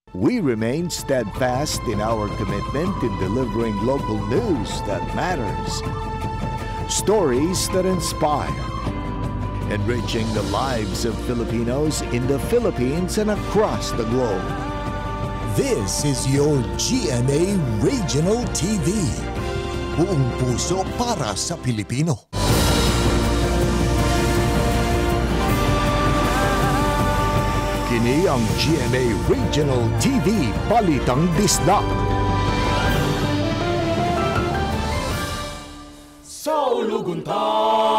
We remain steadfast in our commitment in delivering local news that matters, stories that inspire, enriching the lives of Filipinos in the Philippines and across the globe. This is your GMA Regional TV. Buong puso para sa Pilipino. Kini ang GMA Regional TV Balitang Bisdak. Saulugunta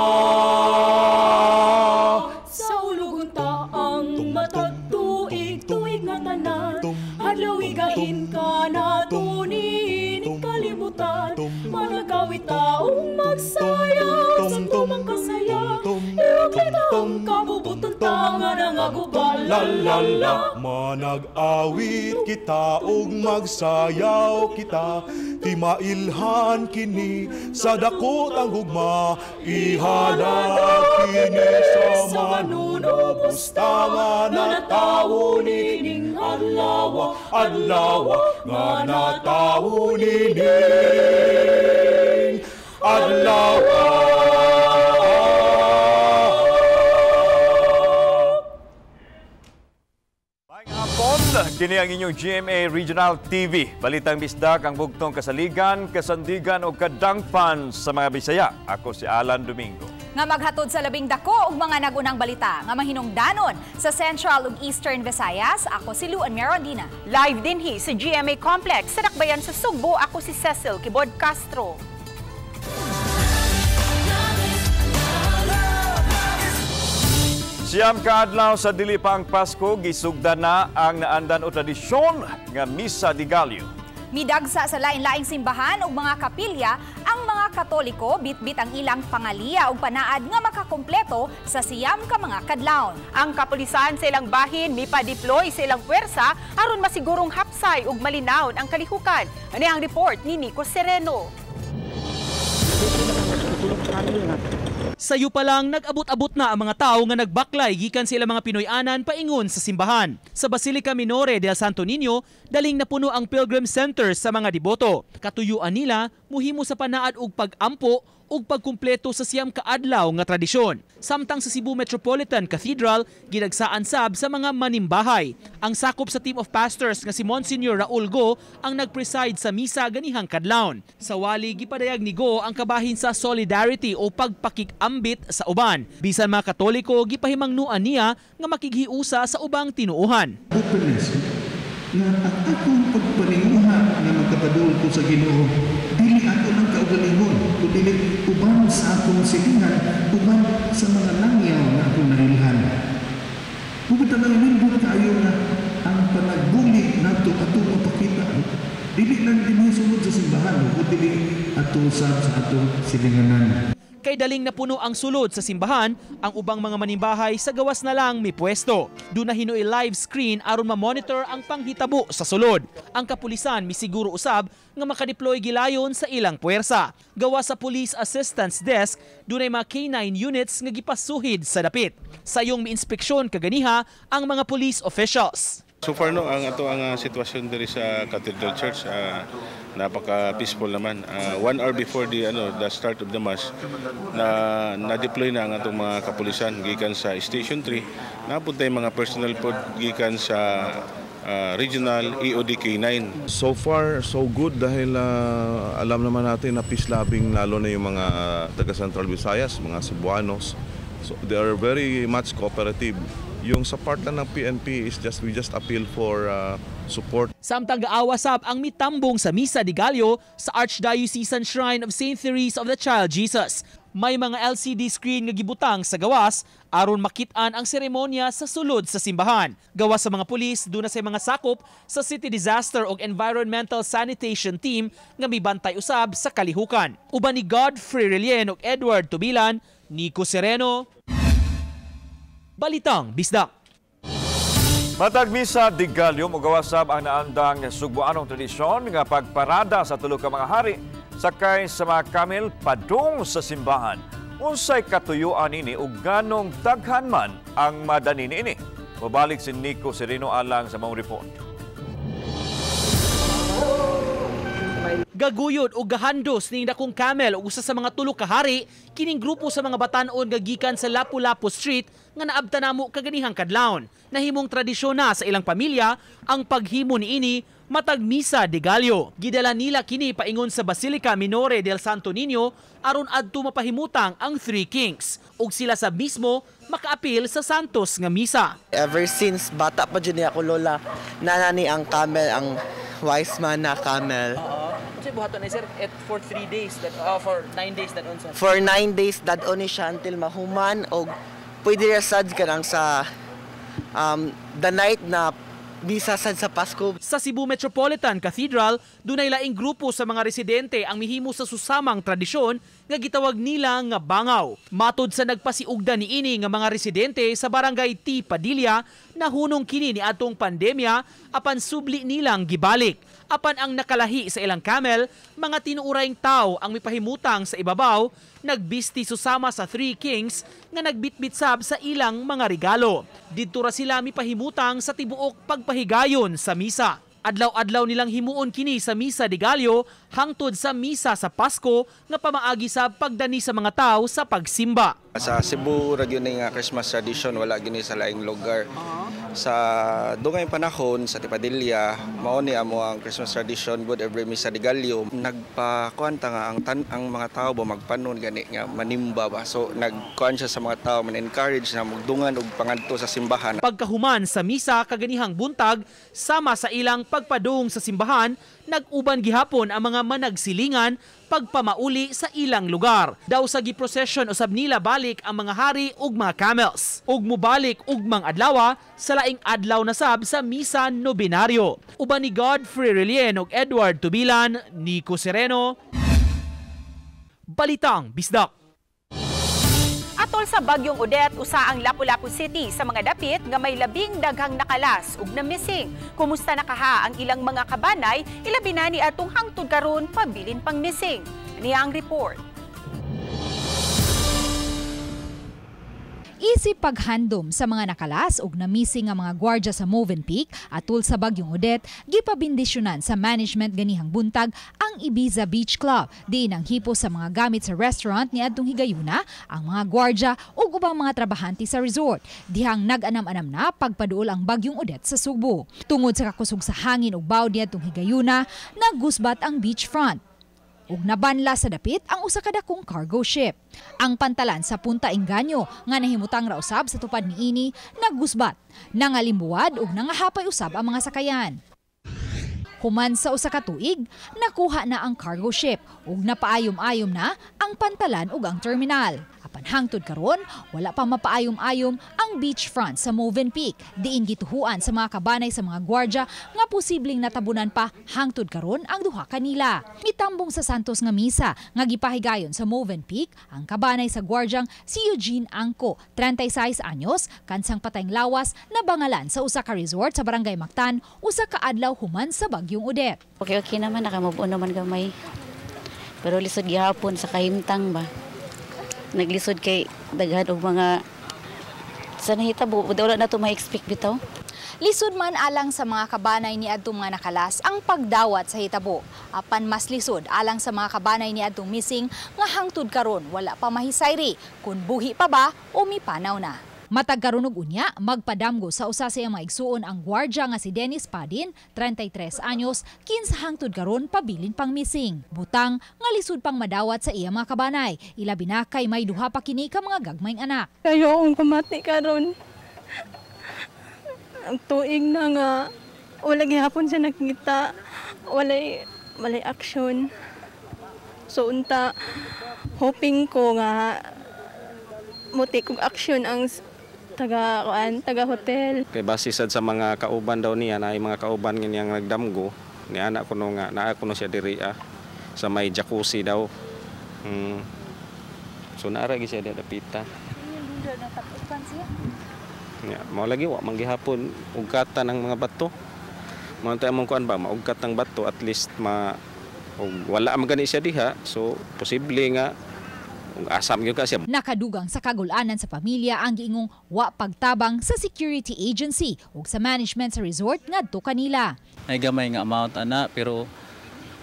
ang matatuig nga tanan. Hadlawigain ka na tunin kalimutan. Managawit taong magsayaw sa tumang kasaya. Iwaklitang kabubutan tangan ang agubal. La manag-awit kita ug magsayaw kita. Ti mailhan kini sa dako tang gugma. Ihalad kini sa manunubos tama na tawo nining adlaw nga natawo nining adlaw. Kini ang inyong GMA Regional TV. Balitang Bisdak ang bugtong kasaligan, kasandigan o kadangpan sa mga Bisaya. Ako si Alan Domingo. Nga maghatod sa labing dako ug mga nagunang balita nga mahinungdanon sa Central ug Eastern Visayas. Ako si Luan Merondina. Live dinhi sa GMA Complex sa Dakbayan sa Sugbo. Ako si Cecil Kibod Castro. Siyam kaadlaw sa dili pa ang Pasko, gisugdan na ang naandan o tradisyon nga Misa de Gallo. Midagsa sa lain-laing simbahan ug mga kapilya, ang mga Katoliko bitbit ang ilang pangaliya ug panaad nga makakompleto sa siyam ka mga kadlawon. Ang kapulisan sa ilang bahin mipa-deploy sa ilang puwersa aron masigurong hapsay ug malinawon ang kalihukan. Ani ang report ni Nico Sereno. Sayo pa lang nag-abot-abot na ang mga tao nga nagbaklay gikan sila mga Pinoy-anan paingon sa simbahan. Sa Basilica Minore del Santo Niño, daling napuno ang Pilgrim Center sa mga deboto. Katuyuan nila muhimo sa panaad ug pag-ampo ug pagkumpleto sa siyam kaadlaw nga tradisyon. Samtang sa Cebu Metropolitan Cathedral, ginagsaan sab sa mga manimbahay. Ang sakop sa team of pastors nga si Monsignor Raul Go ang nagpreside sa misa ganihang kadlawon. Sa wali gipadayag ni Go ang kabahin sa solidarity o pagpakikambit sa uban. Bisan mga Katoliko gipahimangnuan niya nga makighiusa sa ubang tinuohan. Na ang akong pagpaninguha na magkapadul ko sa Ginoo, dili ako ng kaugalingon, kundi uban sa akong silingan, uban sa mga langyaw na akong nailhan. Bukod na nalindot kayo na ang panagbulig na ito atong mapakita, dili lang din sunod sa simbahan, kundi atong sa atong silinganan. Kay daling napuno ang sulod sa simbahan, ang ubang mga manimbahay sa gawas na lang may pwesto. Doon na hinuoy live screen aron ma-monitor ang panghitabo sa sulod. Ang kapulisan misiguro usab nga makadeploy gilayon sa ilang puwersa. Gawas sa Police Assistance Desk, doon ay mga K9 units nga gipasuhid sa dapit. Sayong mi-inspeksyon kaganiha ang mga police officials. So far no, ang sitwasyon diri sa Cathedral Church napaka-peaceful naman. 1 hour before the start of the mass, na-deploy na ang atong mga kapulisan gikan sa Station 3. Napunta yung mga personnel po gikan sa Regional EOD K9. So far, so good dahil alam naman natin na peace-loving lalo na yung mga taga Central Visayas, mga Cebuanos. So they are very much cooperative. Yung sa part lang ng PNP is we just appeal for support. Samtang gaawasab ang mitambong sa Misa de Gallo sa Archdiocesan Shrine of St. Therese of the Child Jesus. May mga LCD screen nga gibutang sa gawas aron makit-an ang seremonya sa sulod sa simbahan. Gawas sa mga pulis, doon na sa mga sakop sa City Disaster ug Environmental Sanitation Team nga mibantay usab sa kalihukan. Uban ni Godfrey Relien ug Edward Tubilan, Nico Sereno, Balitang Bisdak. Matag Misa de Gallo, mugawasab ang naandang Sugboanong tradisyon nga pagparada sa tulo ka mga hari sakay sa mga kamel padung sa simbahan. Unsay katuyuan ini ug ganong daghan man ang madani ini. Mabalik si Nico Sereno alang sa mong report. Gaguyod o gahandos ning dakong camel ug usa sa mga tulo ka hari kining grupo sa mga batan-on nga gikan sa Lapu-Lapu Street nga naabta namo kaganihang kadlawon. Nahimong tradisyon na sa ilang pamilya ang paghimo niini matag Misa de Gallo. Gidala nila kini paingon sa Basilica Minore del Santo Niño aron adto mapahimutang ang Three Kings ug sila sa mismo makaapil sa santos nga misa. Ever since bata pa dyan ako lola, nanani ang camel, ang wise man na camel. Kasi buhaton na sir for 3 days, for 9 days that on. For 9 days that on siya until mahuman o pwede rasad ka lang sa the night na bisa sad sa Pasko. Sa Cebu Metropolitan Cathedral, dunay laing grupo sa mga residente ang mihimo sa susamang tradisyon nga gitawag nila nga bangaw. Matod sa nagpasiugda niini nga mga residente sa barangay T. Padilla, nahunong kini ni atong pandemya apan subli nilang gibalik. Apan ang nakalahi sa ilang camel, mga tinuurayng tao ang mipahimutang sa ibabaw, nagbisti susama sa Three Kings nga nagbitbit sab sa ilang mga regalo. Didto ra sila mipahimutang sa tibuok pagpahigayon sa misa. Adlaw-adlaw nilang himuon kini sa Misa de Gallo hangtod sa misa sa Pasko nga pamaagi sa pagdani sa mga tao sa pagsimba. Sa Cebu ra gyud nga Christmas tradition, wala gini sa laing lugar. Sa dungay panahon sa Tipadilla, mao ni amo ang Christmas tradition good every Misa de Gallo. Nagpakuanta nga ang mga tao ba magpanon gani nga manimba ba. So nagkuan siya sa mga tao, man-encourage na magdungan og pangadto sa simbahan. Pagkahuman sa misa kaganihang buntag sama sa ilang pagpadung sa simbahan, nag-uban gihapon ang mga managsilingan pagpamauli sa ilang lugar. Daw sa giprosesyon usab nila balik ang mga hari ug mga camels. Ug mubalik ugmang adlaw sa laing adlaw na sab sa misa nobinaryo. Uban ni Godfrey Relien ug Edward Tubilan, Nico Sereno, Balitang Bisdak. Atol sa bagyong Odette, usa ang Lapu-Lapu City sa mga dapit nga may labing daghang nakalas ug na missing. Kumusta nakaha ang ilang mga kabanay, ilabi na ni atong hangtod karon pabilin pang missing. Niya ang report. Isip paghandom sa mga nakalas ug na-missing nga mga gwardiya sa Movenpick atol sa bagyong Odette, gipabindisyonan sa management ganihang buntag ang Ibiza Beach Club. Diin ang hipo sa mga gamit sa restaurant ni adtong higayuna, ang mga gwardiya ug ubang mga trabahante sa resort. Dihang nag-anam-anam na pagpaduol ang bagyong Odette sa Subo. Tungod sa kakusog sa hangin ug bawd ni adtong higayuna, naggusbat ang beachfront ug nabanla sa dapit ang usa ka dakong cargo ship. Ang pantalan sa Punta Engaño nga nahimutang ra usab sa tupad niini naggusbat, nangalimbuwad ug nangahapay usab ang mga sakayan. Human sa usa ka tuig, nakuha na ang cargo ship ug napaayom-ayom na ang pantalan ug ang terminal. Apan hangtod karon, wala pa mapaayom-ayom ang beachfront sa Movenpick. Diin gituhuan sa mga kabanay sa mga gwardiya nga posibleng natabunan pa hangtod karon ang duha kanila. Mitambong sa Santos nga misa nga gipahigayon sa Movenpick ang kabanay sa gwardyang si Eugene Angco, 36 anyos, kansang patayng lawas na bangalan sa usa ka resort sa Barangay Mactan, usa ka adlaw human sa bagyong Odette. Okay naman, nakamove-on naman gamay. Pero lisod gihapon sa kahimtang ba. Naglisod kay daghan og mga sa nahitabo, wala na to ma-expect bitaw. Lisod man alang sa mga kabanay ni adtong mga nakalas ang pagdawat sa hitabo. Apan mas lisod alang sa mga kabanay ni adtong missing nga hangtod karon wala pa mahisayri kun buhi pa ba o mipanaw na. Matag karon og unya, magpadamgo sa usa sa iyang maigsuon ang gwardiya nga si Dennis Padin, 33 anyos, 15 hangtod karon pabilin pang missing. Butang nga lisod pang madawat sa iyang mga kabanay, ilabi na kay may duha pa kini ka mga gagmayng anak. Kayo akong kumati karon. Ang tuig na nga wala gihapon siya nakita, walay action. So unta hoping ko nga muti kog action ang taga hotel. Kay base sad sa mga kauban daw niya na mga kauban niyang nagdamgo ni anak ko no nga naa ko no siya diri sa may jacuzzi daw. So naara gi siya dapita. Ya, mao lagi wa manggihapon ugkatan ng mga bato. Mao tay among kuan ba maugkat ng bato at least wala man gani siya diha. So posible nga asam gyud ka siya. Nakadugang sa kagulanan sa pamilya ang giingong wa pagtabang sa security agency ug sa management sa resort ngadto kanila. Ay gamay nga amount ana pero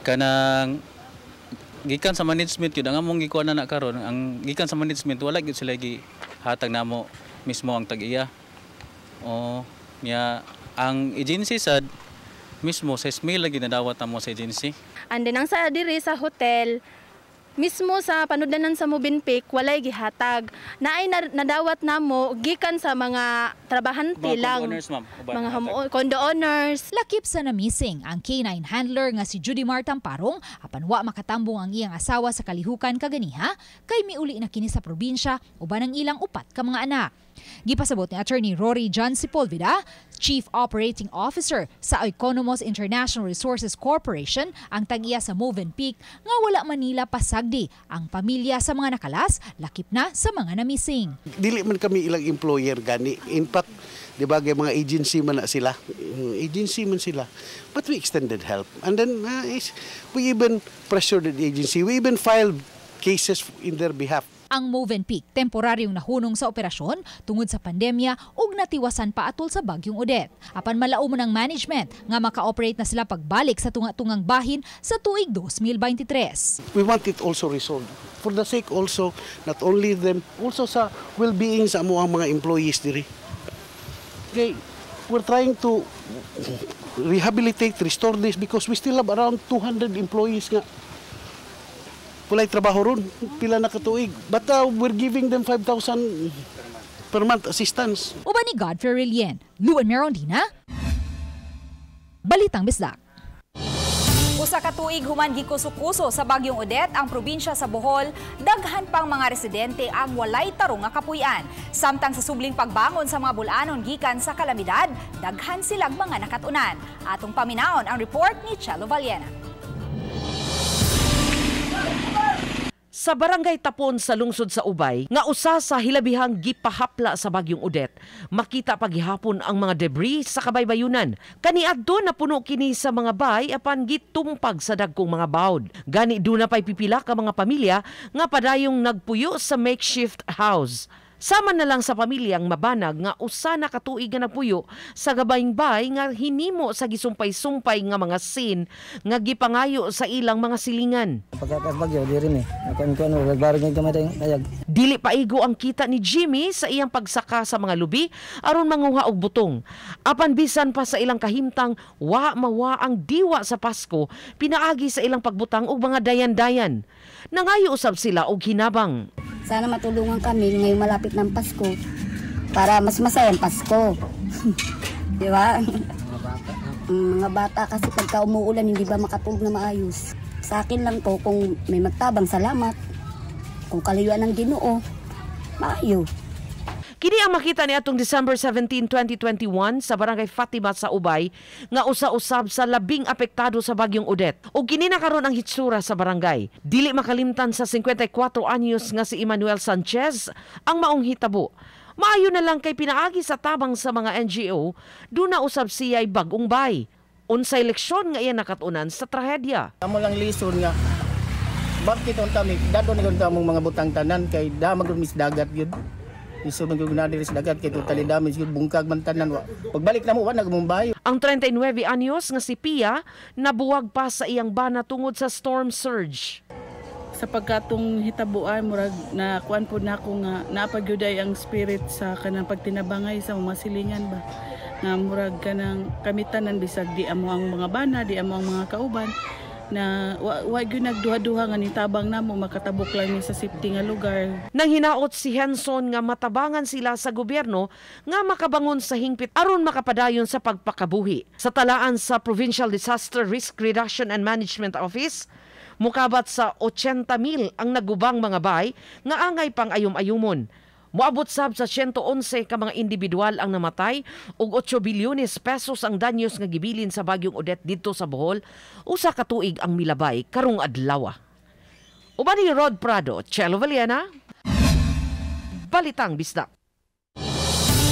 kanang gikan sa management yun ang among gikuha na karon ang gikan sa management wala gyud sila gihatag namo mismo ang tag-iya o niya ang agency sad mismo sa email lagi nadawat namo sa agency. And then ang sa diri sa hotel mismo sa panudlanan sa Movenpick walay gihatag. Naay nadawat namo gikan sa mga trabahante lang. Mga condo owners. Lakip sa namising ang K9 handler nga si Judy Mar Tamparong apan wa makatambong ang iyang asawa sa kalihukan kaganiha kay miuli na kini sa probinsya uban ang ilang upat ka mga anak. Gipasabot ni Attorney Rory John Sepulveda, Chief Operating Officer sa Economos International Resources Corporation, ang tag-iya sa Movenpick nga wala Manila pasagdi ang pamilya sa mga nakalas, lakip na sa mga namising. Dili man kami ilang employer gani. In fact, di ba mga agency man na sila. Agency man sila. But we extended help. And then we even pressured the agency. We even filed cases in their behalf. Ang Movenpick temporaryong nahunong sa operasyon tungod sa pandemya ug natiwasan pa atol sa bagyong Odette. Apan malaumon ang management nga maka-operate na sila pagbalik sa tunga-tungang bahin sa tuig 2023. We want it also resolved for the sake also not only them also sa well-being sa amuang mga employees diri. Okay, we're trying to rehabilitate, restore this because we still have around 200 employees nga walay trabaho ron, pila na katuig. But we're giving them 5,000 per month assistance. Uban ni Godfrey Rilien, Luan Merondina, Balitang Bisdak. Usa ka tuig human gikuso-kuso sa bagyong Odette ang probinsya sa Bohol, daghan pang mga residente ang walay tarong nga kapuy-an. Samtang sa subling pagbangon sa mga bulanon gikan sa kalamidad, daghan silang mga nakatunan. Atong paminaon ang report ni Chelo Valiena. Sa barangay Tapon sa lungsod sa Ubay, nga usa sa hilabihang gipahapla sa bagyong Odette, makita paghihapon ang mga debris sa kabaybayunan. Kaniadto na puno kini sa mga bay apan gitumpag sa dagkong mga bawd. Gani do na pay pipila ka mga pamilya nga padayong nagpuyo sa makeshift house. Sama na lang sa pamilyang mabanag nga usa na katuig nga nagpuyo sa gabayng bay nga hinimo sa gisumpay-sumpay nga mga scene nga gipangayo sa ilang mga silingan. Pagkakabagyo di rin Dili paigo ang kita ni Jimmy sa iyang pagsaka sa mga lubi aron manguha og butong. Apan bisan pa sa ilang kahimtang wa mawa ang diwa sa Pasko, pinaagi sa ilang pagbutang og mga dayan-dayan. Nangayo usab sila og hinabang. Sana matulungan kami ngayong malapit ng Pasko para mas masayang Pasko. Di ba? Mga bata kasi pagka umuulan hindi ba makatulog na maayos. Sa akin lang po kung may magtabang salamat. Kung kalayuan ng Ginoo, maayo. Kini ang makita ni atong December 17, 2021 sa barangay Fatima sa Ubay nga usa-usab sa labing apektado sa bagyong Odette. O kini na karon ang hitsura sa barangay. Dili makalimtan sa 54 anyos nga si Emmanuel Sanchez ang maong hitabo. Maayo na lang kay pinaagi sa tabang sa mga NGO, doon na usab siya'y bagong bay. Unsay leksyon nga iya nakatunan sa trahedya. Amo lang lison nga bakit kami dadon ni among mga butang tanan kay damag mis dagat yun. Iso magugna diri sa dagat kay totally damage yun bungkag man tanan wa. Pagbalik na mo wa nagmumbayo. Ang 39 anyos nga si Pia nabuwag pa sa iyang bana tungod sa storm surge. Sa pagkatong hitabuan murag na kuan pud nako nga napagyuday ang spirit sa kanang pagtinabangay sa mga silingan ba. Nga murag kanang kamitanan bisag di amo ang mga bana, di amo ang mga kauban na wa gyud nagduha-duha nga nitabang namo makatabok lang ni sa safety nga lugar. Nang hinaot si Henson nga matabangan sila sa gobyerno nga makabangon sa hingpit aron makapadayon sa pagpakabuhi. Sa talaan sa Provincial Disaster Risk Reduction and Management Office, mukabat sa 80,000 ang nagubang mga bay nga angay pang ayom-ayumon. Moabot sab sa 111 ka mga individual ang namatay ug 8 bilyones pesos ang danyos nga gibilin sa bagyong Odette didto sa Bohol, usa ka tuig ang milabay karong adlaw. Uban ni Rod Prado, Chelo Valiena, Balitang Bisdak. Karong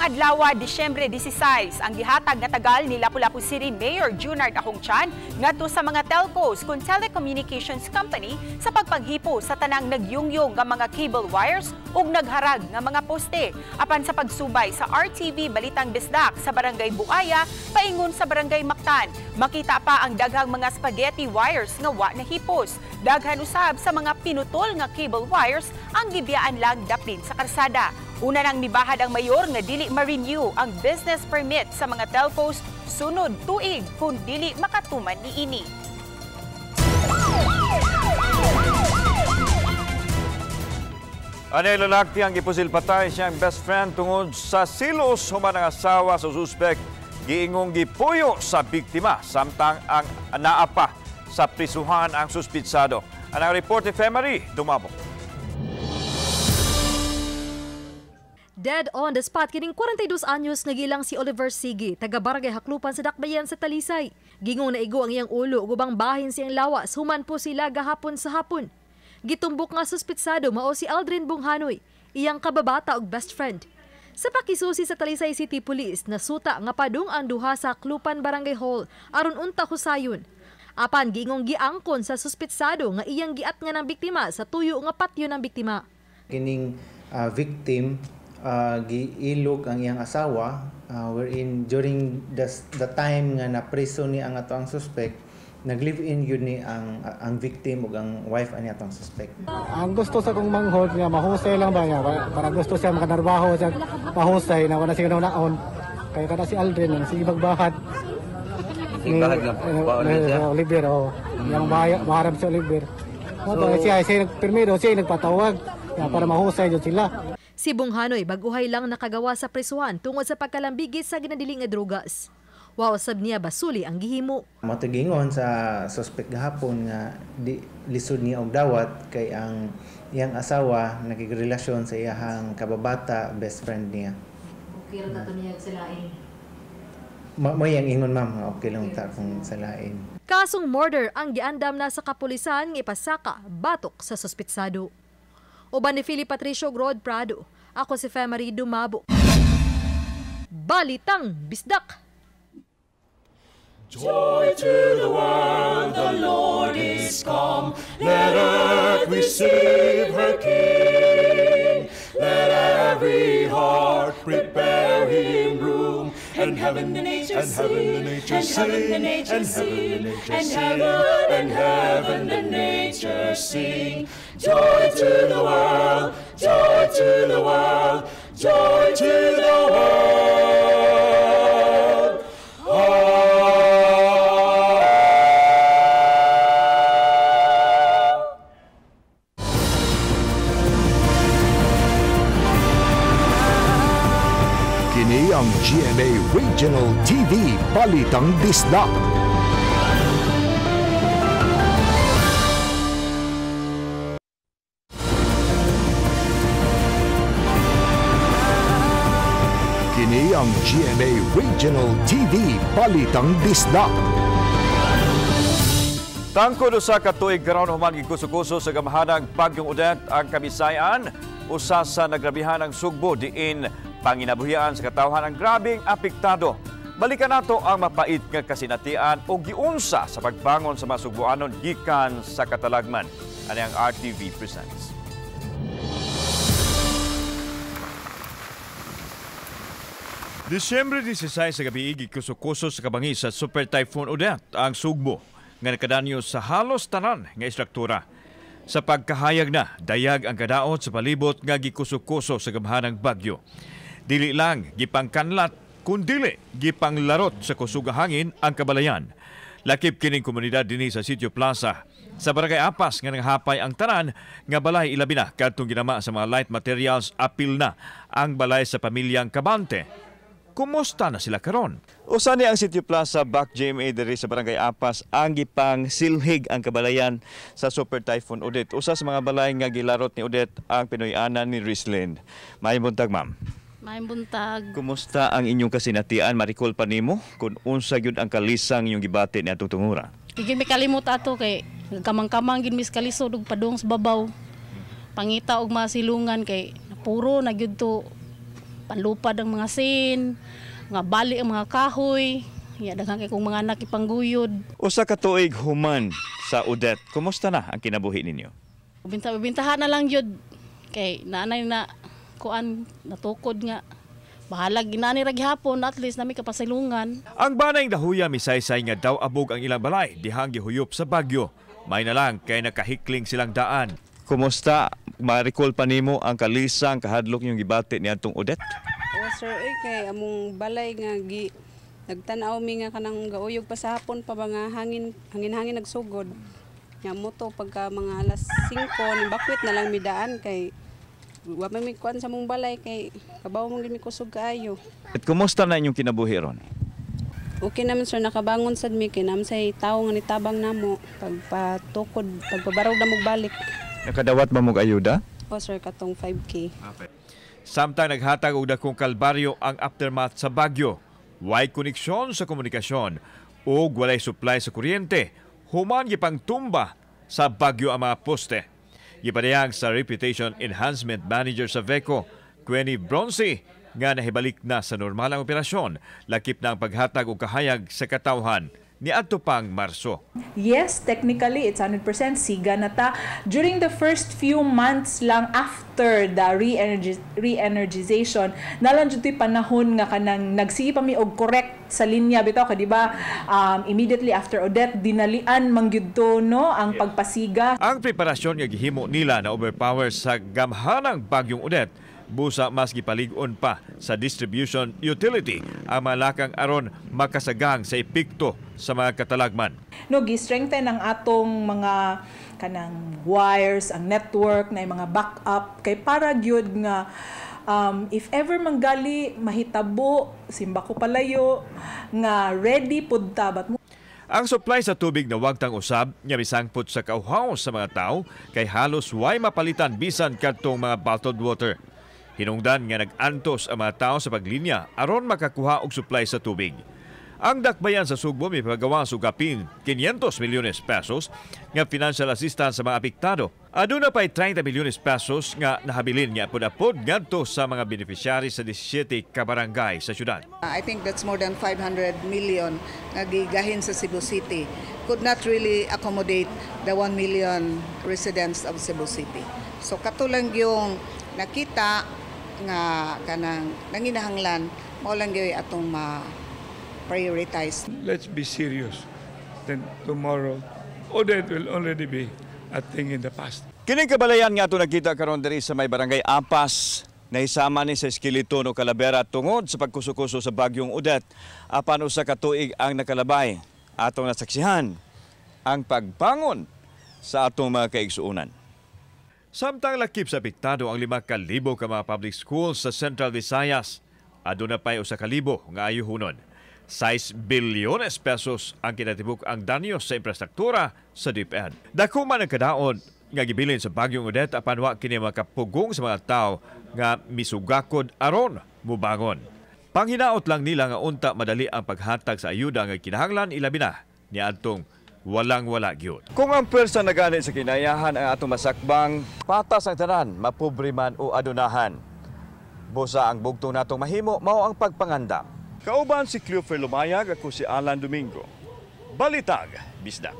adlaw, Disyembre 16, ang gihatag nga tagal ni Lapu-Lapu City Mayor Junard Acongtian ngadto sa mga telcos kung telecommunications company sa pagpanghipo sa tanang nagyungyong nga mga cable wires ug nagharag nga mga poste. Apan sa pagsubay sa RTV Balitang Bisdak sa Barangay Buaya, paingon sa Barangay Mactan, makita pa ang daghang mga spaghetti wires nga wa nahipos. Daghan usab sa mga pinutol nga cable wires ang gibiyaan lang daplin sa karsada. Una nang mibahad ang mayor nga dili ma-renew ang business permit sa mga telcos sunod tuig kung dili makatuman niini. Anay lalaki ang ipusil patay siyang best friend tungod sa silos human ang asawa sa suspek giingong gipuyo sa biktima samtang ang naapa sa prisuhan ang suspitsado. Ang report ni Femari Dumabo. Dead on the spot kining 42 anyos nga gilang si Oliver Sige, taga Barangay Haklupan sa Dakbayan sa Talisay. Gingong naigo ang iyang ulo ug ubang bahin siyang lawas human po sila gahapon sa hapon. Gitumbok nga suspitsado mao si Aldrin Bunghanoy, iyang kababata ug best friend. Sa pakisusi sa Talisay City Police, nasuta nga padung ang duha sa Haklupan Barangay Hall aron unta husayon. Apan gingong giangkon sa suspitsado nga iyang giat nga ng biktima sa tuyo nga patio ng biktima. Kining victim giilog ang iyang asawa wherein during the time nga napriso ni ang atong suspect nag-live-in yun ni ang victim ug ang wife ani atong suspect. Ang gusto sa kong manghod nga mahusay lang ba niya para gusto siya makanarbaho siya mahusay na wala siya naon kay kada si Aldrin ang sige bagbahad ni Oliver yang maharap sa Oliver. Siya nagpirmero siya nagpatawag para mahusay jud sila. Si Bunghanoy baguhay lang nakagawa sa prisuhan tungod sa pagkalambigit sa ginadili nga drogas. Waosab niya basuli ang gihimo. Matugingon sa suspect gahapon nga lisod niya og dawat kay ang iyang asawa nakigrelasyon sa iyang kababata best friend niya. Okay ra tato niya salain. Mo yang ingon ma'am, okay lang ta kung salain. Kasong murder ang giandam na sa kapulisan nga ipasaka batok sa suspitsado. Uban ni Philip Patricio Grod Prado, ako si Femari Dumabo. Balitang Bisdak. Joy to the world, the Lord is come. Let earth receive her King. Let every heart prepare him room. And heaven and nature sing, and heaven and nature sing, and heaven and nature sing. Joy to the world, joy to the world, joy to the world. Kini ang GMA Regional TV Balitang Bisdak. Kini ang GMA Regional TV Balitang Bisdak. Tangkod usa ka tuig karon human gikuso-kuso sa gamahanang Bagyong Odette ang Kabisayan, usa sa nagrabihan ang sugbo diin panginabuhian sa katawhan ang grabing apektado. Balikan nato ang mapait nga kasinatian o giunsa sa pagbangon sa mga sugboanon gikan sa katalagman. Ani ang RTV presents. Disyembre 16 sa gabi gikuso-kuso sa kabangis sa Super Typhoon Odette ang sugbo nga nakadanyo sa halos tanan nga istruktura. Sa pagkahayag na, dayag ang kadaot sa palibot nga gikuso-kuso sa gamahanang bagyo. Dili lang gipangkanlat kundi gipanglarot sa kusugahangin ang kabalayan. Lakip kining komunidad dinhi sa Sitio Plaza. Sa Barangay Apas nga nanghapay ang tanan nga balay ilabi na kadtong ginama sa mga light materials apil na ang balay sa pamilyang Kabante. Kumusta na sila karon? Usa ni ang Sitio Plaza back GMA diri sa Barangay Apas ang gipang silhig ang kabalayan sa Super Typhoon Odette. Usa sa mga balay nga gilarot ni Odette ang Pinoy-anan ni Rislyn. Maayong buntag, ma'am. Maayong buntag. Kumusta ang inyong kasinatian? Maricol pa nimo kung unsa gyud ang kalisang inyong gibati ni atong tungura? Igin mi kalimot ato kay kamang-kamang gid mis kalisod og padung sa babaw. Pangita og masilungan kay puro na gyud to panlupad ang mga sin, nga bali ang mga kahoy, ya daghang kay kong mga anak ipangguyod. Usa ka tuig human sa Odette, kumusta na ang kinabuhi ninyo? Bintahan na lang yun. Kay nanay na kuan natukod nga. Bahalag ginani ra gihapon, at least nami kapasilungan. Ang banay dahuya misaysay nga daw abog ang ilang balay dihang gihuyop sa bagyo. May na lang kay nakahikling silang daan. Kumusta? Ma-recall pa nimo ang kalisang kahadlok yung gibati niadtong Odette? Sir, kay among balay nga nagtanaw mi nga kanang gauyog pa sa hapon pa mga hangin nagsugod. Nya mo to pagka mga alas 5 ni bakwit na lang midaan kay wa may kuan sa mong balay kay kabaw mong gimi kusog kaayo. At kumusta na inyong kinabuhi ron? Okay naman sir, nakabangon sad mi kay namsay tawo nga nitabang namo pagpatukod pagpabarog na mog balik. Nakadawat ba mong ayuda? O sir, katong 5K. Okay. Samtang naghatag og dakong kalbaryo ang aftermath sa bagyo, way koneksyon sa komunikasyon ug walay supply sa kuryente, human gipang tumba sa bagyo ang mga poste. Gipadayag sa Reputation Enhancement Manager sa VECO, Queenie Bronzy, nga nahibalik na sa normalang operasyon, lakip na ang paghatag og kahayag sa katawhan niadto pang Marso. Yes, technically it's 100% siga na ta. During the first few months lang after the re-energization, nalang jud panahon nga kanang nagsige pa mi og correct sa linya bitaw ka di ba? Immediately after Odette dinalian mangyud to no ang pagpasiga. Ang preparasyon nga gihimo nila na overpower sa gamhanang bagyong Odette, busa mas gipalig-on pa sa distribution utility ang malakang aron makasagang sa epekto sa mga katalagman. No, gi-strengthen ang atong mga kanang wires, ang network na mga backup kay para gyud nga if ever manggali mahitabo simba ko palayo nga ready pud tabat mo. Ang supply sa tubig na wagtang usab nga misangpot sa kauhaw sa mga tao kay halos way mapalitan bisan kadtong mga bottled water. Hinungdan nga nag-antos ang mga tao sa paglinya aron makakuha og supply sa tubig. Ang dakbayan sa Sugbo may pagawa sa kapin 500 milyones pesos nga financial assistance sa mga apektado. Aduna pa'y 30 milyones pesos nga nahabilin nga apod-apod ngadto sa mga beneficiary sa 17 kabarangay sa syudad. I think that's more than 500 million nga gigahin sa Cebu City. Could not really accommodate the 1 million residents of Cebu City. So katulang yung nakita nga kanang nanginahanglan mao lang gyud atong ma-prioritize. Let's be serious. Then tomorrow, Odette will already be a thing in the past. Kining kabalayan nga ato nakita karon diri sa may barangay Ampas, nahisama ni sa Esqueleto no Calavera tungod sa pagkusukuso sa bagyong Odette. Apan usa ka tuig ang nakalabay, atong nasaksihan ang pagbangon sa atong mga kaigsuonan. Samtang lakip sa apektado ang 5,000 ka mga public schools sa Central Visayas, aduna pa'y 1,000 nga ayuhunon. 6 bilyones pesos ang kinatibuk ang danyo sa infrastruktura sa DepEd. Dako man ang kadaon nga gibilin sa bagyong Odette apan wa kini makapugong sa mga tao nga misugakod aron mubangon. Panghinaot lang nila nga unta madali ang paghatag sa ayuda nga kinahanglan ilabi na niadtong walang-wala gyud. Kung ang pwersa nagani sa kinayahan ang atong masakbang, patas ang tanan, mapobre man o adunahan. Busa ang bugtong natong mahimo, mao ang pagpangandam. Kauban si Cleofer Lumayag, ako si Alan Domingo. Balitag, Bisdak.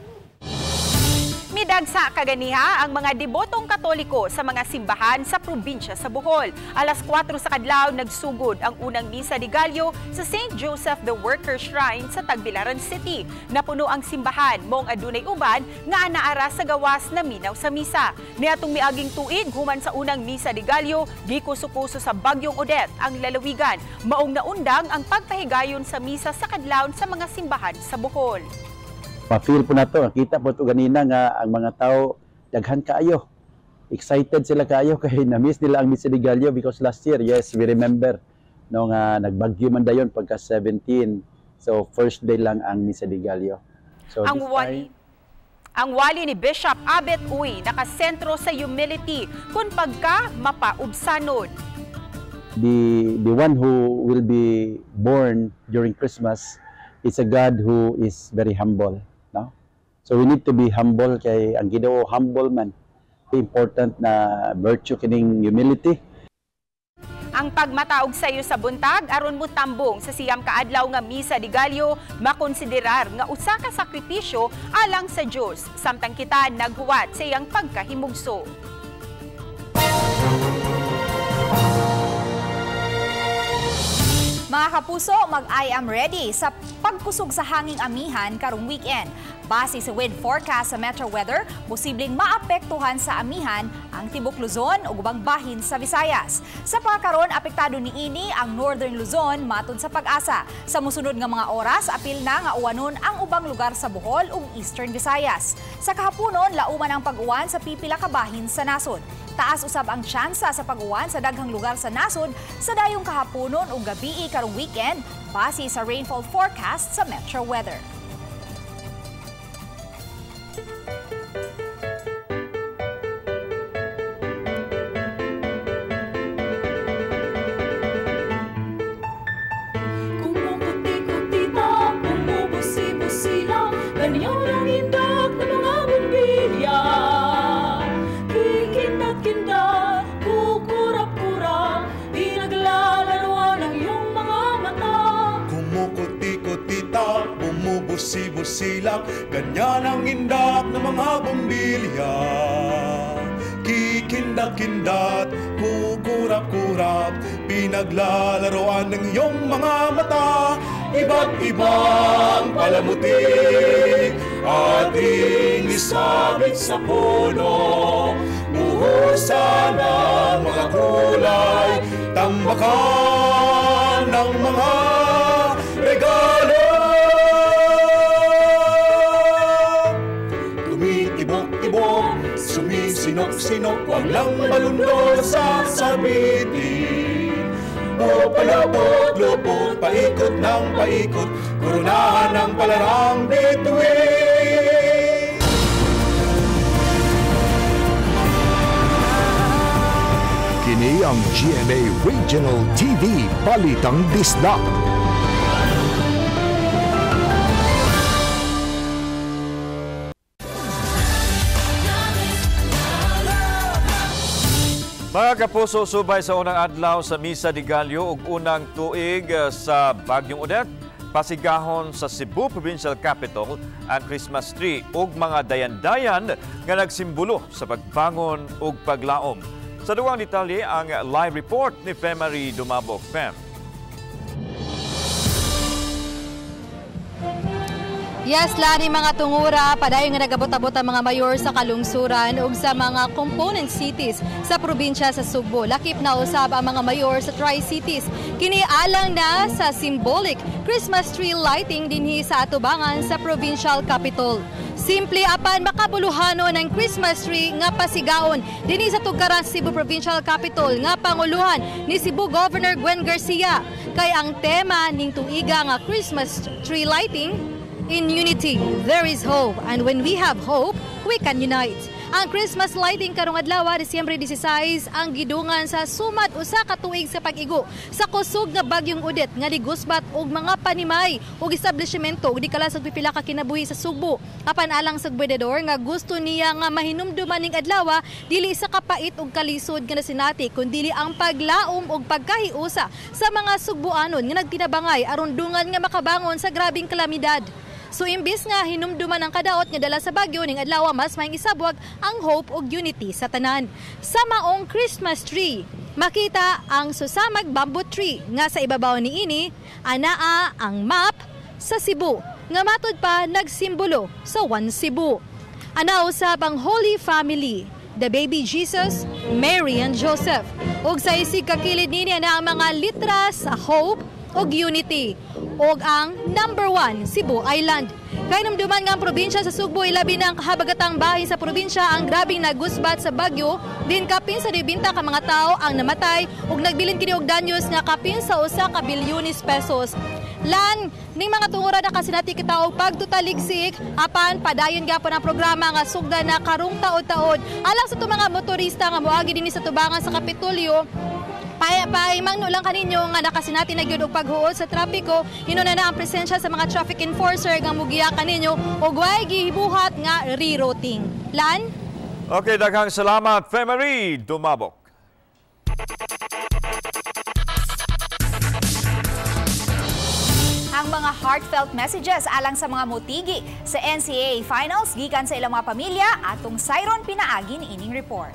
Midagsa kaganiha ang mga debotong Katoliko sa mga simbahan sa probinsya sa Bohol. Alas 4 sa kadlaw nagsugod ang unang misa de Gallo sa St. Joseph the Worker Shrine sa Tagbilaran City. Napuno ang simbahan mong adunay uban nga anaara sa gawas na minaw sa misa. Niadtong miaging tuig human sa unang misa de Gallo, gikuso-kuso sa bagyong Odette ang lalawigan. Maong naundang ang pagpahigayon sa misa sa kadlaw sa mga simbahan sa Bohol. Ma-feel po na to, nakita po ito ganina nga ang mga tao daghan kaayo. Excited sila kaayo kaya na-miss nila ang Misa de Gallo because last year, yes, we remember, no, nga nagbagyo man dayon pagka 17. So first day lang ang Misa de Gallo. So ang wali ni Bishop Abet Uy nakasentro sa humility kung pagka mapaubsanod. The one who will be born during Christmas is a God who is very humble. No? So we need to be humble kay ang Ginoo humble man. Important na virtue kining humility. ang pagmataog sayo sa buntag aron mo tambong sa siyam kaadlaw nga misa di Galyo makonsiderar nga usa ka sakripisyo alang sa Dios samtang kita naghuwat sa iyang pagkahimugso. Mga kapuso, mag-I am ready sa pagkusog sa hanging amihan karong weekend. Base sa wind forecast sa Metro Weather, posibleng maapektuhan sa amihan ang Tibok Luzon o ubang bahin sa Visayas. Sa pagkaron, apektado niini ang Northern Luzon matod sa Pag-asa. Sa musunod nga mga oras, apil na nga uwanon ang ubang lugar sa Bohol ug Eastern Visayas. Sa kahaponon, lauman ang pag-uwan sa pipila ka bahin sa nasod. Taas usab ang tsansa sa pag-uwan sa daghang lugar sa nasod sa dayong kahaponon ug gabii karong weekend base sa rainfall forecast sa Metro Weather. Kumukuti-kutita, bumubusi-busila, ganyan ang indak ng mga bumbilya. Kindat-kindat, kukurap-kurap, pinaglalaruan ang iyong mga mata. Kumukuti-kutita, bumubusi-busila, ganyan ang indak ng mga bumbilya. Kikindat-kindat, kukurap-kurap, pinaglalaroan ng iyong mga mata. Iba't ibang palamuti, ating isabit sa puno. Buhusan ng mga kulay, tambakan ng mga regalo. Tumitibok-tibok, sumisinok-sinok, wag lang malundo sa sabitin. Palapot-lupot, paikot ng paikot, kurunahan ng palarang bituin. Kini ang GMA Regional TV Balitang Disda. Mga kapuso, subay sa unang adlaw sa Misa di Galyo ug unang tuig sa Bagyong Odette, pasigahon sa Cebu Provincial Capital ang Christmas tree ug mga dayan-dayan nga nagsimbolo sa pagbangon ug paglaom. Sa duwang detalye ang live report ni Femari Dumabok. Fem. Yes, lani mga tungura, padayon nga nagabot-abot ang mga mayor sa kalungsuran ug sa mga component cities sa probinsya sa Sugbo. Lakip na usab ang mga mayor sa Tri-Cities. Kini alang na sa symbolic Christmas tree lighting dinhi sa atubangan sa provincial capital. Simple apan makabuluhanon ng Christmas tree nga pasigaon dinhi sa tugaran sa Cebu Provincial Capital nga panguluhan ni Cebu Governor Gwen Garcia. Kay ang tema ning tuiga nga Christmas tree lighting, in unity, there is hope. And when we have hope, we can unite. Ang Christmas lighting karong adlaw, Disyembre 16, ang gidungan sa sumad usa ka tuig sa pag-igo sa kusog nga Bagyong Odette nga ligusbat og mga panimay ug establishmento ug dikalas og pipila ka kinabuhi sa Sugbo. Apan alang sa gobernador nga gusto niya nga mahinumduman ning adlaw dili sa kapait ug kalisod nga nasinati kundi ang paglaom ug pagkahiusa sa mga Sugboanon nga nagtinabangay aron dungan nga makabangon sa grabing kalamidad. So imbis nga hinumduman ang kadaot nga dala sa bagyo ning adlaw, mas maing isabwag ang hope ug unity sa tanan. Sa maong Christmas tree, makita ang susamag bamboo tree nga sa ibabaw niini anaa ang map sa Cebu nga matud pa nagsimbolo sa One Cebu. Ana usab ang Holy Family, the baby Jesus, Mary and Joseph. Ug sa isig kakilid nini ana ang mga litra sa hope ug unity ug ang number 1 Cebu Island. Kay numduman nga ang probinsya sa Sugbo ilabi ng kahabagatang bahin sa probinsya ang grabing nagusbat sa bagyo, din kapin sa 20 ka mga tao ang namatay ug nagbilin kini og danyos nga kapin sa 1 ka bilyones pesos. Lan ning mga tungura na kasinati kita og pagtutaligsik apan padayon gyapon ang programa nga sugdan na karong taod-taod alang sa mga motorista nga moagi dinhi sa tubangan sa Kapitolyo. Paimangno lang kaninyo nga nakasinati na gyud og paghuot sa trapiko, hinuna na ang presensya sa mga traffic enforcer nga mugiya kaninyo og way gihibuhat nga rerouting. Lan? Okay, daghang salamat, Femari Dumabok. heartfelt messages alang sa mga motigi sa NCAA Finals gikan sa ilang mga pamilya atong sayron pinaagi ni ining report.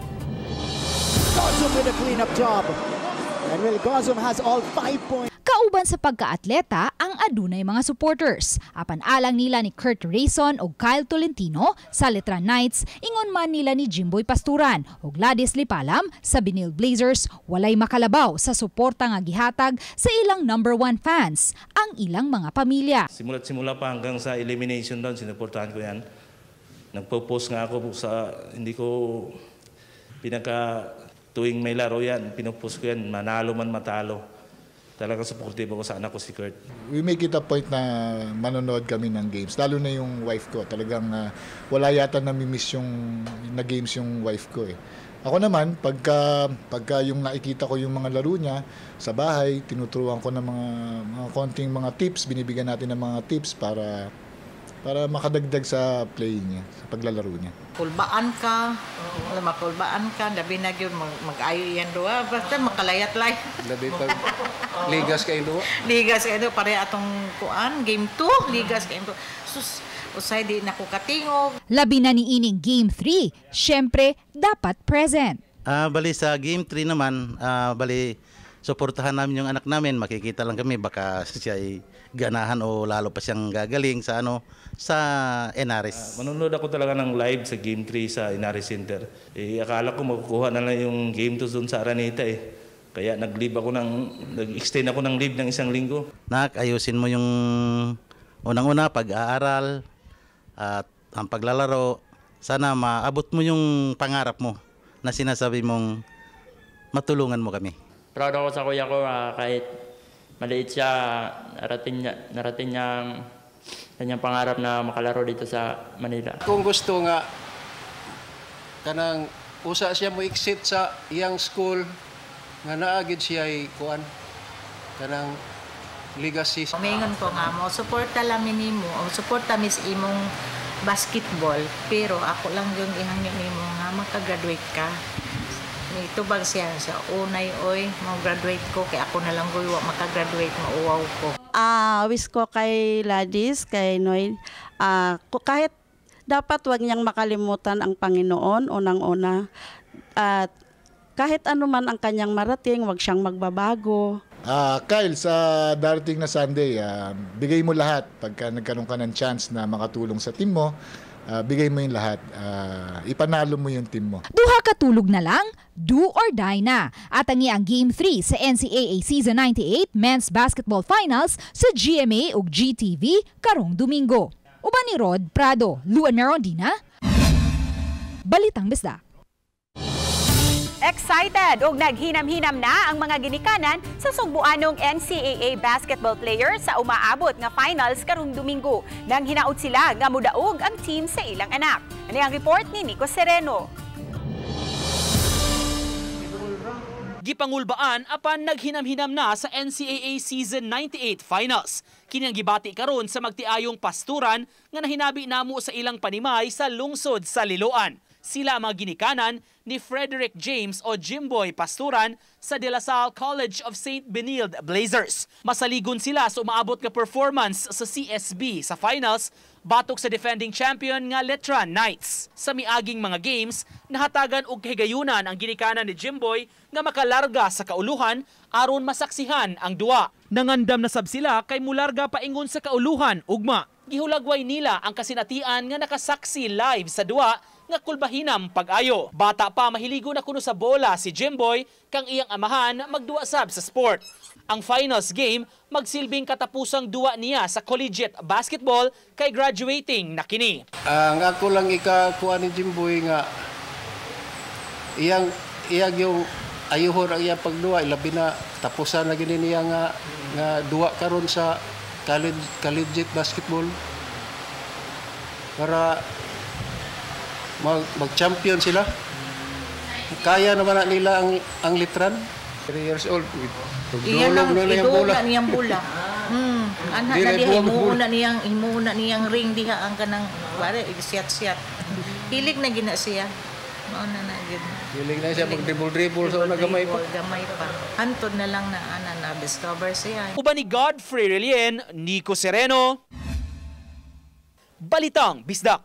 Gozum with a cleanup job. And Will Gozum has all 5 points. Kauban sa pagkaatleta ang adunay mga supporters. Apan alang nila ni Kurt Rayson o Kyle Tolentino sa Letran Knights, ingon man nila ni Jimboy Pasturan o Gladys Lipalam sa Binil Blazers, walay makalabaw sa suporta nga gihatag sa ilang #1 fans, ang ilang mga pamilya. Simula't-simula pa hanggang sa elimination down, sinuportahan ko yan. Nagpo-post nga ako sa, hindi ko tuwing may laro yan, pinupost ko yan, manalo man matalo. Talagang supportive ako sa anak ko si Kurt. We make it a point na manonood kami ng games, lalo na yung wife ko. Talagang wala yata nami-miss yung na games yung wife ko eh. Ako naman, pagka yung nakikita ko yung mga laro niya sa bahay, tinuturuan ko ng mga konting mga tips, binibigyan natin ng mga tips para makadagdag sa play niya, sa paglalaro niya. Kulbaan ka, makulbaan ka, labi na yun, mag-ayo yan doa, basta makalayat-layat. Labi pag ligas kayo doa? Ligas kayo doa, pare atong kuan, game 2, ligas kayo doa. Sus, usay di na ko katingog. Labi na ni ining game 3, syempre dapat present. Bali sa game 3 naman, bali suportahan namin yung anak namin, makikita lang kami baka siya ay ganahan o lalo pa siyang gagaling sa sa Inaris. Manonood ako talaga ng live sa game 3 sa Inaris Center. Akala ko makukuha na lang yung game 2 doon sa Araneta eh. Kaya nag-extend ako ng leave ng 1 linggo. Nak, ayusin mo yung unang-una pag-aaral at ang paglalaro. Sana maabot mo yung pangarap mo na sinasabi mong matulungan mo kami. Proud ako sa kuya ko kahit maliit siya, narating niyang kanyang pangarap na makalaro dito sa Manila. Kung gusto nga, kanang usa siya mo exit sa iyang school, nga naagid siya ay kuan, kanang legacy. Umingon ko nga mo, suporta lang minimo, o suporta mis imong basketball, pero ako lang yung ihangin nimo nga makagraduate ka. Itubag siya sa unay oy, mag-graduate ko kay ako na lang guwa makagraduate mauwaw ko. Wish ko kay Gladys, kay Noy, kahit dapat wag niyang makalimutan ang Panginoon unang-una at kahit ano man ang kanyang marating, wag siyang magbabago. Kyle, sa darating na Sunday, bigay mo lahat pagka nagkaroon ka ng chance na makatulong sa team mo. Bigay mo yung lahat. Ipanalo mo yung team mo. Duha ka tulog na lang, do or die na. At ang Game 3 sa NCAA Season 98 Men's Basketball Finals sa GMA ug GTV karong Domingo. Uban ni Rod Prado, Luan Merondina, Balitang Bisda. Excited ug naghinam-hinam na ang mga ginikanan sa sugbuanong NCAA basketball players sa umaabot nga finals karong Domingo nang hinaot sila nga mudaog ang team sa ilang anak. Ani ang report ni Nico Sereno. Gipangulbaan apan naghinam-hinam na sa NCAA Season 98 Finals. Kini ang gibati karon sa magtiayong pasturan nga nahinabi namo sa ilang panimay sa lungsod sa Liloan. Sila mga ginikanan ni Frederick James o Jimboy Pasturan sa De La Salle College of St. Benilde Blazers. Masaligon sila sa umaabot nga performance sa CSB sa finals batok sa defending champion nga Letran Knights. Sa miaging mga games, nahatagan og kahigayunan ang ginikanan ni Jimboy nga makalarga sa kauluhan aron masaksihan ang duwa. Nangandam na sab sila kay mularga paingon sa kauluhan ugma. Gihulagway nila ang kasinatian nga nakasaksi live sa duwa nga kulbahinam pag-ayo. Bata pa mahiligo na kuno sa bola si Jimboy kang iyang amahan magduwa sab sa sport. Ang finals game magsilbing katapusang duwa niya sa collegiate basketball kay graduating na kini. Ang ako lang ikakuha ni Jimboy nga iyang yung ayuhon ang iyang pagduwa, ilabi na tapusan na gini niya nga duwa karon sa collegiate basketball para mag-champion sila. Kaya naman nila ang Letran. 3 years old. Iyan ang iduga niyang bola. Anak na diya, himuuna niyang ring diha ang kanang, siyat-siyat. Hilig na gina siya. Mauna na gid. Hilig na siya mag-dribble sa una gamay pa. Gamay pa. Antod na lang na discover siya. Uban ni Godfrey Relien, Nico Sereno, Balitang Bisdak.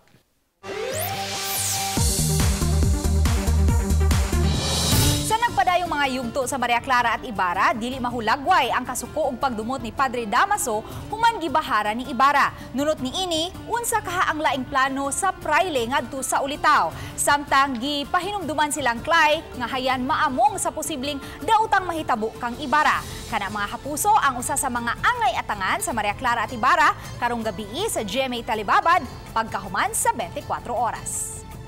Padayong mga yugto sa Maria Clara at Ibarra, dili mahulagway ang kasuko ug pagdumot ni Padre Damaso human gibahara ni Ibarra. Nunot ni ini, unsa kaha ang laing plano sa praile ngadto sa Ulitaw. Samtang gipahinumduman silang Clay nga hayan maamong sa posibleng daotang mahitabo kang Ibarra. Kana mga kapuso ang usa sa mga angay atangan sa Maria Clara at Ibarra karong gabi sa GMA Talibabad pagkahuman sa 24 oras.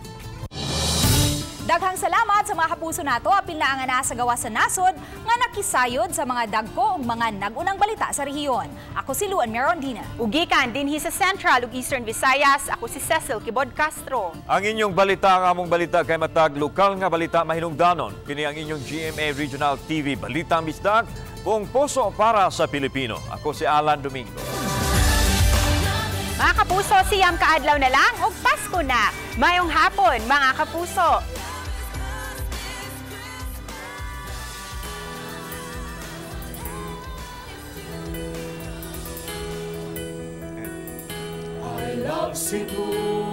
Daghang salamat sa mga kapuso nato apil na ang ana sa gawa sa nasod nga nakisayod sa mga dagko ug mga nagunang balita sa rehiyon. Ako si Luan Merondina. Ugikan dinhi sa Central ug Eastern Visayas, ako si Cecil Kibod Castro. Ang inyong balita, ang among balita kay matag lokal nga balita mahinungdanon. Kini ang inyong GMA Regional TV Balitang Bisdak, buong puso para sa Pilipino. Ako si Alan Domingo. Mga kapuso, siyam kaadlaw na lang ug Pasko na. Mayong hapon, mga kapuso. I love Cebu.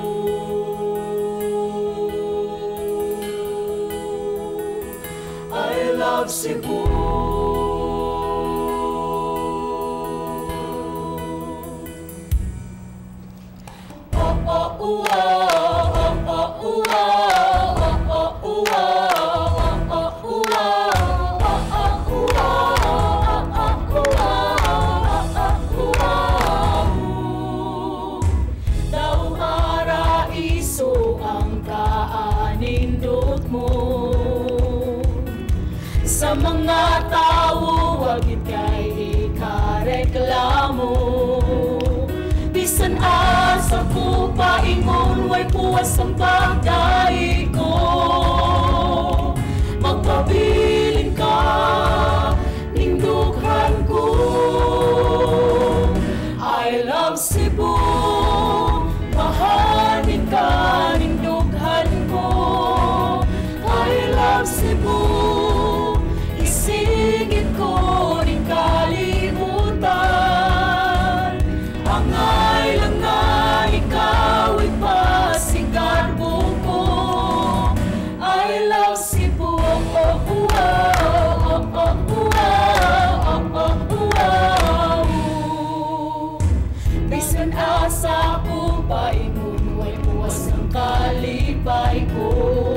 I love Cebu. Sa mga tao, wag ikay ikareklamo. Bisan asa ko paingon, way puwas ang pagdai ko. Magpabilin ka, nindughan ko. I love Cebu, mahalin ka, nindughan ko. I love Cebu, isingit ko rin kalimutan. Angay lang na ikaw ay pasigarbo ko. I love Cebu, bisan asa ko paingon, way puwas ang kalipay ko.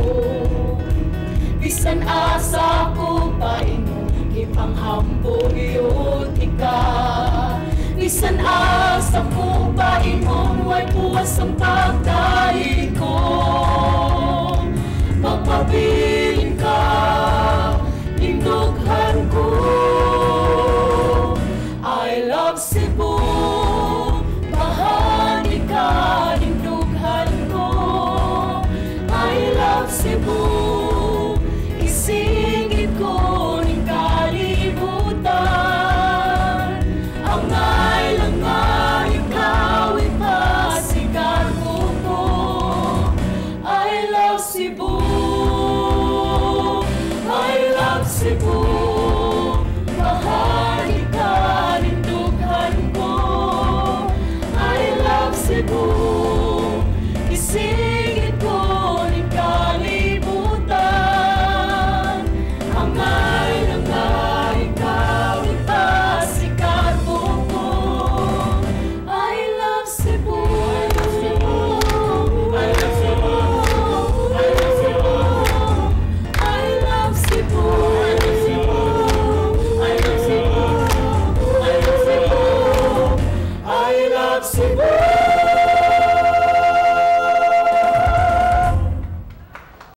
Bisan asa ko paingon, ipanghambog yun ka. Bisan asa ko paingon, way puwas ang pagdai ko. Magpabilin ka, nindughan ko. I love Cebu, mahani ka, nindughan ko. I love Cebu, isingit ko rin kalimutan. Angay lang nga ikaw ipasigarbo ko. I love Cebu, I love Cebu, mahali ka, nindughan ko. I love Cebu.